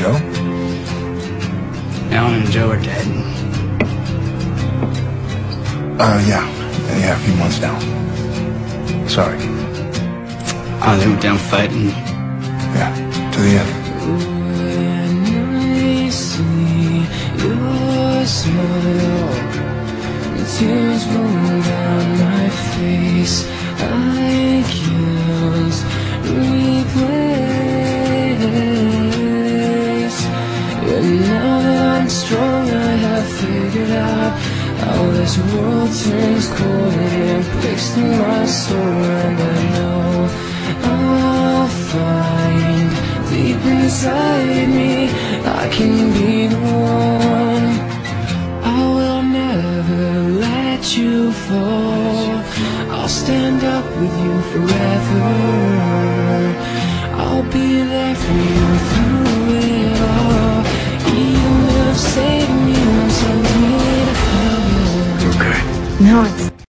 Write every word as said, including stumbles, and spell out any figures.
Joe? Alan and Joe are dead. Uh, yeah. Yeah, a few months now. Sorry. Oh, they went down fighting. Yeah, to the end. When I see your smile, tears roll down my face. I can't replace. And now that I'm strong, I have figured out how this world turns cold and breaks through my soul. And I know I'll find deep inside me I can be the one. I will never let you fall. I'll stand up with you forever. I'll be there for you through it all. Even if saving me won't send me to hell. Okay. No, it's